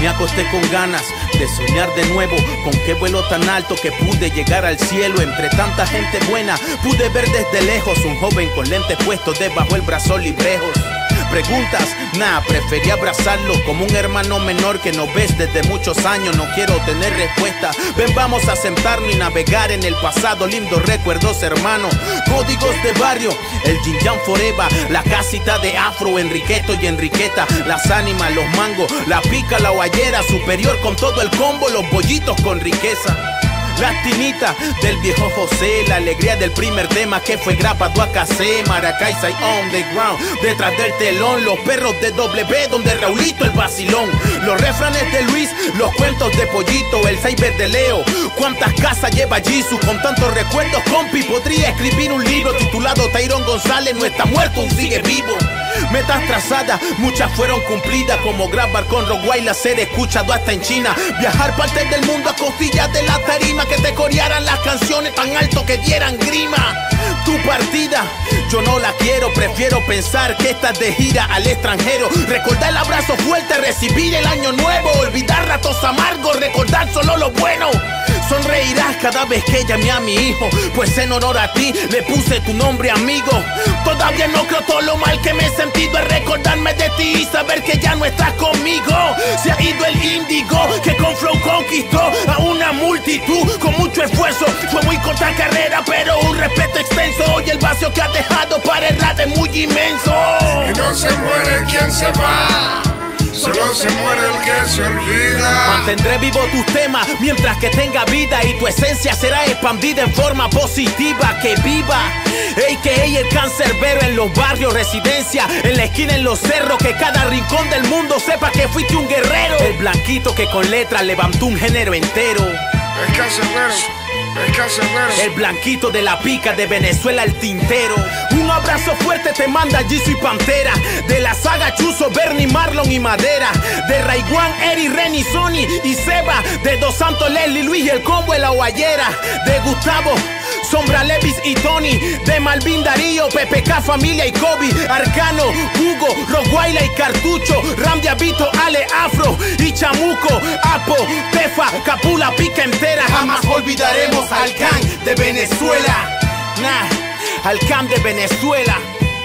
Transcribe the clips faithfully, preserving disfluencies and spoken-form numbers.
Me acosté con ganas de soñar de nuevo, con qué vuelo tan alto que pude llegar al cielo. Entre tanta gente buena pude ver desde lejos un joven con lentes puestos debajo el brazo librejos. Preguntas, nah, preferí abrazarlo como un hermano menor que no ves desde muchos años. No quiero tener respuesta, ven vamos a sentarnos y navegar en el pasado. Lindos recuerdos, hermano, códigos de barrio, el Yin Yang Forever, la casita de Afro, Enriqueto y Enriqueta, las ánimas, los mangos, la pica, la guayera, superior con todo el combo, los bollitos con riqueza. La tinita del viejo José, la alegría del primer tema que fue grabado a cassette. Maracay Side on the ground, detrás del telón, los perros de W donde Raulito el vacilón, los refranes de Luis, los cuentos de Pollito, el cyber de Leo. ¿Cuántas casas lleva Jisoo? Con tantos recuerdos, compi, podría escribir un libro titulado Tyron González no está muerto, aún sigue vivo. Metas trazadas, muchas fueron cumplidas, como grabar con Rottweiler, ser escuchado hasta en China, viajar partes del mundo a costillas de la tarima, que te corearan las canciones tan alto que dieran grima. Tu partida, yo no la quiero, prefiero pensar que estás de gira al extranjero. Recordar el abrazo fuerte, recibir el año nuevo, olvidar ratos amargos, recordar solo lo bueno. Sonreirás cada vez que llame a mi hijo, pues en honor a ti le puse tu nombre, amigo. Todavía no creo todo lo mal que me he sentido al recordarme de ti y saber que ya no estás conmigo. Se ha ido el índigo que con flow conquistó a una multitud con mucho esfuerzo. Fue muy corta carrera pero un respeto extenso, y el vacío que ha dejado para el rap es muy inmenso. Y no se muere quien se va, solo se muere el que se olvida. Mantendré vivo tus temas mientras que tenga vida, y tu esencia será expandida en forma positiva. Que viva A K A el cancerbero en los barrios, residencia en la esquina, en los cerros, que cada rincón del mundo sepa que fuiste un guerrero. El blanquito que con letras levantó un género entero. El cancerbero, el cancerbero. El blanquito de la pica de Venezuela, el tintero. Un abrazo fuerte te manda Jisoo y Pantera, de la saga Chuzo, Bernie, Marlon y Madera, de Raiguan, Eri, Reni, Sony y Seba, de Dos Santos, Leslie, Luis y el combo de la guayera, de Gustavo, Sombra, Levis y Tony, de Malvin, Darío, P P K, Familia y Kobe, Arcano, Hugo, Rottweiler y Cartucho, Ram, Diabito, Ale, Afro y Chamuco, Apo, Tefa, Capula, pica entera. Jamás olvidaremos al Can de Venezuela. Nah, al Can de Venezuela.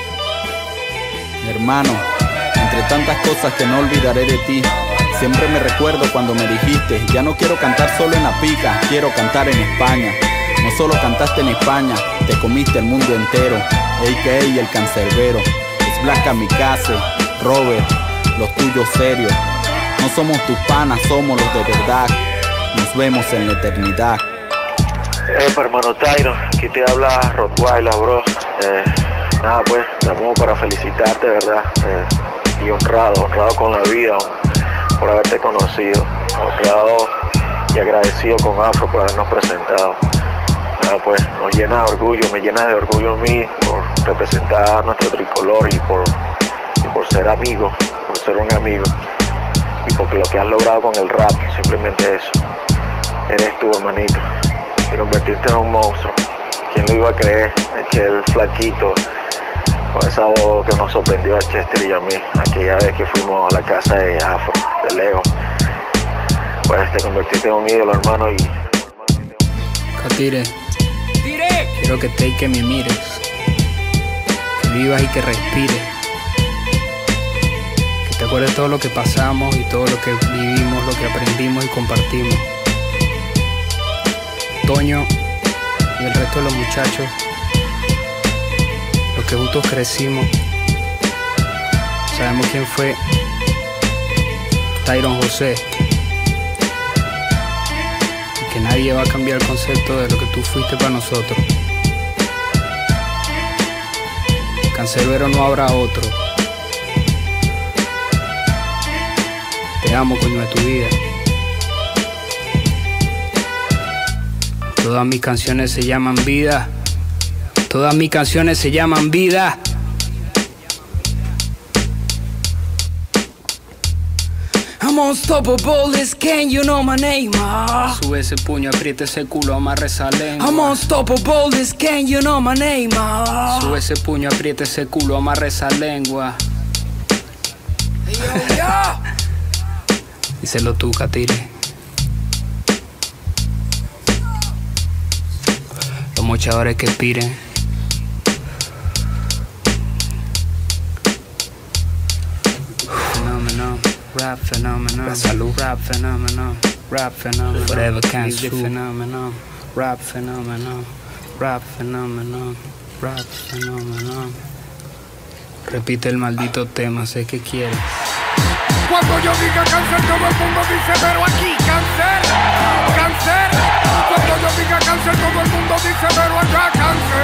Hermano, entre tantas cosas que no olvidaré de ti, siempre me recuerdo cuando me dijiste: ya no quiero cantar solo en la pica, quiero cantar en España. No solo cantaste en España, te comiste el mundo entero. A K A el cancerbero, es Black Kamikaze, Robert, los tuyos serios. No somos tus panas, somos los de verdad. Nos vemos en la eternidad. Eh, hermano Tyron, aquí te habla Rottweiler, bro. Eh, nada, pues, estamos para felicitarte, ¿verdad? Eh, y honrado, honrado con la vida por haberte conocido. Honrado y agradecido con Afro por habernos presentado. Nada, pues, nos llena de orgullo, me llena de orgullo a mí por representar nuestro tricolor y por, y por ser amigo, por ser un amigo. Y porque lo que has logrado con el rap, simplemente eso. Eres tú, hermanito. Y convertirte en un monstruo. ¿Quién lo iba a creer? Aquel flaquito con esa voz que nos sorprendió a Chester y a mí aquella vez que fuimos a la casa de Afro, de Leo. Pues te convertiste en un ídolo, hermano. Y Katire, quiero que te y que me mires, que vivas y que respires, que te acuerdes de todo lo que pasamos y todo lo que vivimos, lo que aprendimos y compartimos. Toño y el resto de los muchachos, los que juntos crecimos, sabemos quién fue Tyron José, y que nadie va a cambiar el concepto de lo que tú fuiste para nosotros. Cancerbero no habrá otro. Te amo, coño, de tu vida. Todas mis canciones se llaman vida. Todas mis canciones se llaman vida. I'm unstoppable, this can you know my name, ah. Sube ese puño, aprieta ese culo, amarra esa lengua. I'm unstoppable, this can you know my name, ah. Sube ese puño, aprieta ese culo, amarra esa lengua. Hey, yo, yo. Díselo tú, Catire. Los mochadores que piren. Fenómeno, rap fenómeno. La salud. Rap fenómeno, rap fenómeno. Forever can't sue. Fenómeno, rap fenómeno, rap fenómeno, rap fenómeno. Repite el maldito tema, sé que quieres. Cuando yo diga cáncer, todo el mundo dice, pero aquí, cáncer, cáncer. Cuando yo diga cáncer, todo el mundo dice, pero acá, cáncer.